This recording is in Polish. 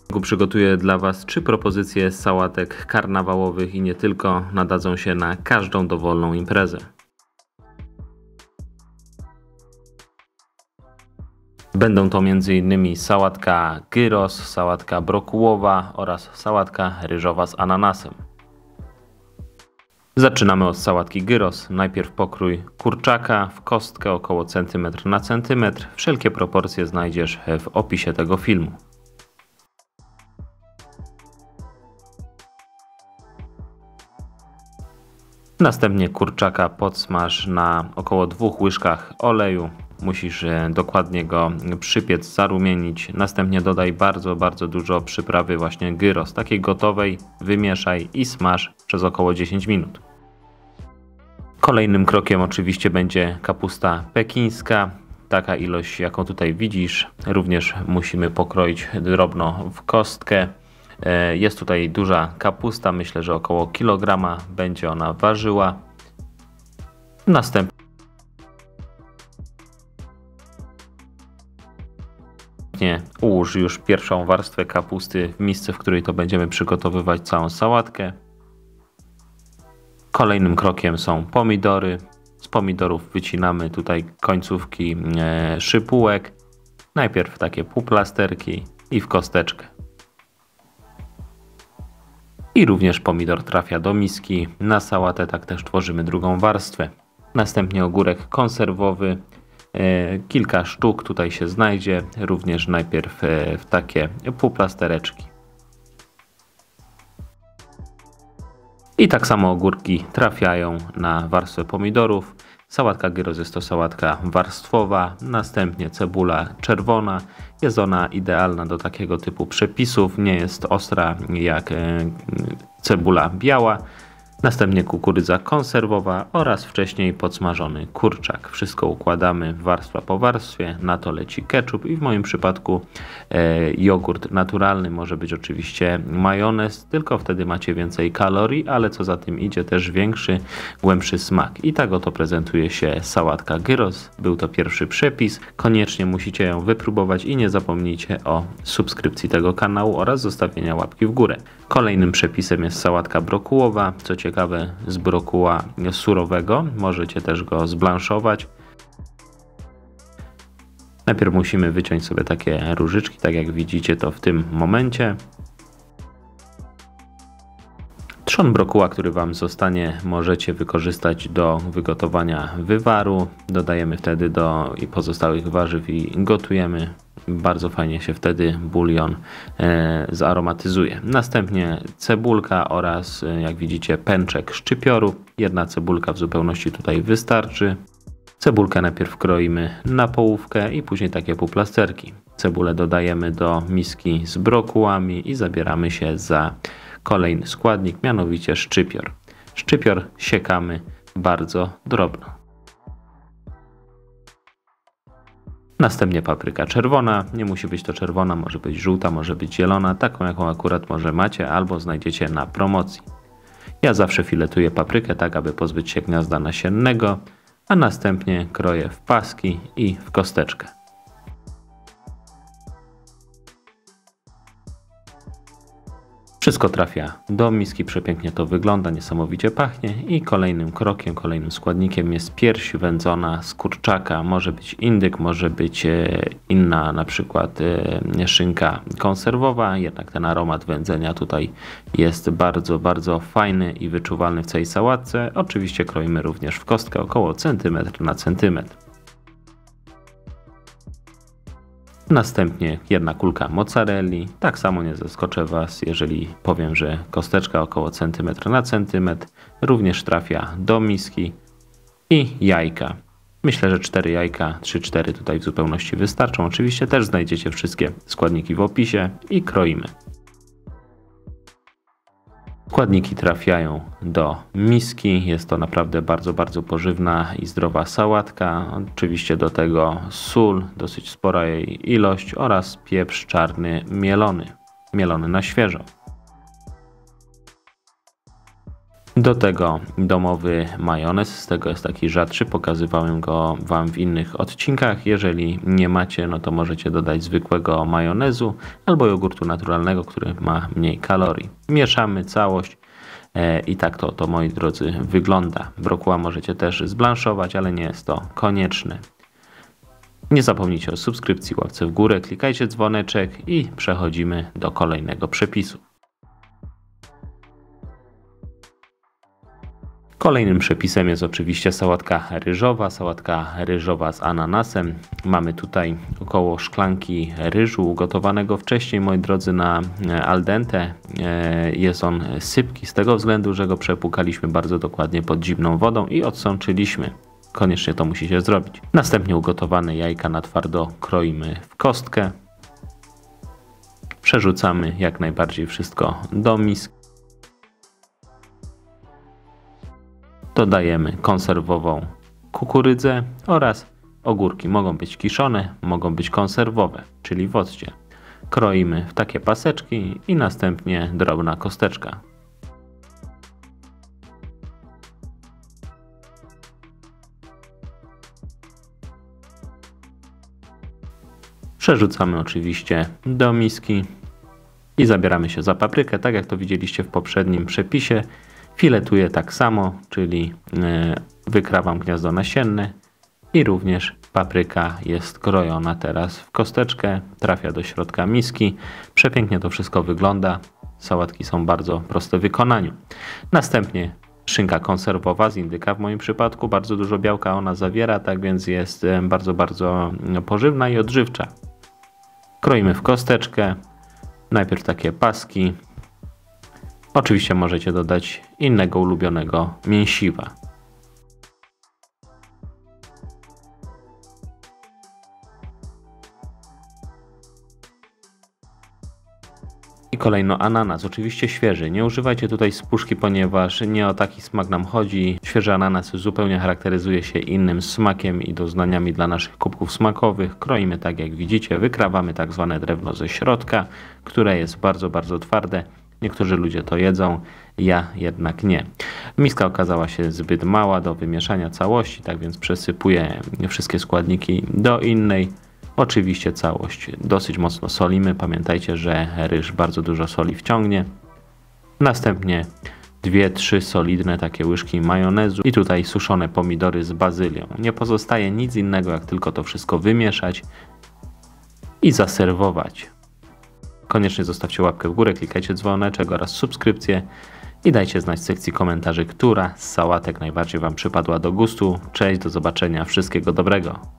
Przygotuję dla Was 3 propozycje sałatek karnawałowych i nie tylko, nadadzą się na każdą dowolną imprezę. Będą to m.in. sałatka gyros, sałatka brokułowa oraz sałatka ryżowa z ananasem. Zaczynamy od sałatki gyros. Najpierw pokrój kurczaka w kostkę około centymetr na centymetr. Wszelkie proporcje znajdziesz w opisie tego filmu. Następnie kurczaka podsmaż na około 2 łyżkach oleju. Musisz dokładnie go przypiec, zarumienić. Następnie dodaj bardzo dużo przyprawy właśnie gyros, takiej gotowej, wymieszaj i smaż przez około 10 minut. Kolejnym krokiem oczywiście będzie kapusta pekińska. Taka ilość, jaką tutaj widzisz. Również musimy pokroić drobno w kostkę. Jest tutaj duża kapusta, myślę, że około kilograma będzie ona ważyła. Następnie ułóż już pierwszą warstwę kapusty w misce, w której to będziemy przygotowywać całą sałatkę. Kolejnym krokiem są pomidory. Z pomidorów wycinamy tutaj końcówki szypułek. Najpierw takie półplasterki i w kosteczkę. I również pomidor trafia do miski. Na sałatę tak też tworzymy drugą warstwę. Następnie ogórek konserwowy. Kilka sztuk tutaj się znajdzie. Również najpierw w takie półplastereczki. I tak samo ogórki trafiają na warstwę pomidorów. Sałatka gyros jest to sałatka warstwowa, następnie cebula czerwona. Jest ona idealna do takiego typu przepisów, nie jest ostra jak cebula biała. Następnie kukurydza konserwowa oraz wcześniej podsmażony kurczak. Wszystko układamy warstwa po warstwie, na to leci ketchup i w moim przypadku jogurt naturalny, może być oczywiście majonez, tylko wtedy macie więcej kalorii, ale co za tym idzie też większy, głębszy smak. I tak oto prezentuje się sałatka gyros. Był to pierwszy przepis, koniecznie musicie ją wypróbować i nie zapomnijcie o subskrypcji tego kanału oraz zostawienia łapki w górę. Kolejnym przepisem jest sałatka brokułowa. Co ciekawe, z brokuła surowego, możecie też go zblanszować. Najpierw musimy wyciąć sobie takie różyczki, tak jak widzicie to w tym momencie. Trzon brokuła, który Wam zostanie, możecie wykorzystać do wygotowania wywaru. Dodajemy wtedy do pozostałych warzyw i gotujemy. Bardzo fajnie się wtedy bulion zaromatyzuje. Następnie cebulka oraz, jak widzicie, pęczek szczypioru. Jedna cebulka w zupełności tutaj wystarczy. Cebulkę najpierw kroimy na połówkę i później takie półplasterki. Cebulę dodajemy do miski z brokułami i zabieramy się za kolejny składnik, mianowicie szczypior. Szczypior siekamy bardzo drobno. Następnie papryka czerwona, nie musi być to czerwona, może być żółta, może być zielona, taką jaką akurat może macie albo znajdziecie na promocji. Ja zawsze filetuję paprykę tak, aby pozbyć się gniazda nasiennego, a następnie kroję w paski i w kosteczkę. Wszystko trafia do miski, przepięknie to wygląda, niesamowicie pachnie i kolejnym krokiem, kolejnym składnikiem jest pierś wędzona z kurczaka. Może być indyk, może być inna, na przykład szynka konserwowa, jednak ten aromat wędzenia tutaj jest bardzo fajny i wyczuwalny w całej sałatce. Oczywiście kroimy również w kostkę około centymetr na centymetr. Następnie jedna kulka mozzarelli. Tak samo nie zaskoczę Was, jeżeli powiem, że kosteczka około centymetr na centymetr również trafia do miski. I jajka. Myślę, że 4 jajka, 3-4 tutaj w zupełności wystarczą. Oczywiście też znajdziecie wszystkie składniki w opisie i kroimy. Składniki trafiają do miski. Jest to naprawdę bardzo pożywna i zdrowa sałatka. Oczywiście do tego sól, dosyć spora jej ilość oraz pieprz czarny mielony na świeżo. Do tego domowy majonez, z tego jest taki rzadszy, pokazywałem go Wam w innych odcinkach. Jeżeli nie macie, no to możecie dodać zwykłego majonezu albo jogurtu naturalnego, który ma mniej kalorii. Mieszamy całość i tak to moi drodzy wygląda. Brokuła możecie też zblanszować, ale nie jest to konieczne. Nie zapomnijcie o subskrypcji, łapce w górę, klikajcie dzwoneczek i przechodzimy do kolejnego przepisu. Kolejnym przepisem jest oczywiście sałatka ryżowa z ananasem. Mamy tutaj około szklanki ryżu ugotowanego wcześniej, moi drodzy, na al dente. Jest on sypki z tego względu, że go przepłukaliśmy bardzo dokładnie pod zimną wodą i odsączyliśmy. Koniecznie to musicie zrobić. Następnie ugotowane jajka na twardo kroimy w kostkę. Przerzucamy jak najbardziej wszystko do miski. Dodajemy konserwową kukurydzę oraz ogórki. Mogą być kiszone, mogą być konserwowe, czyli w occie. Kroimy w takie paseczki i następnie drobna kosteczka. Przerzucamy oczywiście do miski i zabieramy się za paprykę, tak jak to widzieliście w poprzednim przepisie. Filetuję tak samo, czyli wykrawam gniazdo nasienne i również papryka jest krojona teraz w kosteczkę, trafia do środka miski. Przepięknie to wszystko wygląda. Sałatki są bardzo proste w wykonaniu. Następnie szynka konserwowa z indyka w moim przypadku. Bardzo dużo białka ona zawiera, tak więc jest bardzo pożywna i odżywcza. Kroimy w kosteczkę. Najpierw takie paski. Oczywiście możecie dodać innego ulubionego mięsiwa. I kolejno ananas, oczywiście świeży. Nie używajcie tutaj z puszki, ponieważ nie o taki smak nam chodzi. Świeży ananas zupełnie charakteryzuje się innym smakiem i doznaniami dla naszych kubków smakowych. Kroimy tak jak widzicie, wykrawamy tak zwane drewno ze środka, które jest bardzo twarde. Niektórzy ludzie to jedzą, ja jednak nie. Miska okazała się zbyt mała do wymieszania całości, tak więc przesypuję wszystkie składniki do innej. Oczywiście całość dosyć mocno solimy. Pamiętajcie, że ryż bardzo dużo soli wciągnie. Następnie 2-3 solidne takie łyżki majonezu i tutaj suszone pomidory z bazylią. Nie pozostaje nic innego, jak tylko to wszystko wymieszać i zaserwować. Koniecznie zostawcie łapkę w górę, klikajcie dzwoneczek oraz subskrypcję i dajcie znać w sekcji komentarzy, która z sałatek najbardziej Wam przypadła do gustu. Cześć, do zobaczenia, wszystkiego dobrego.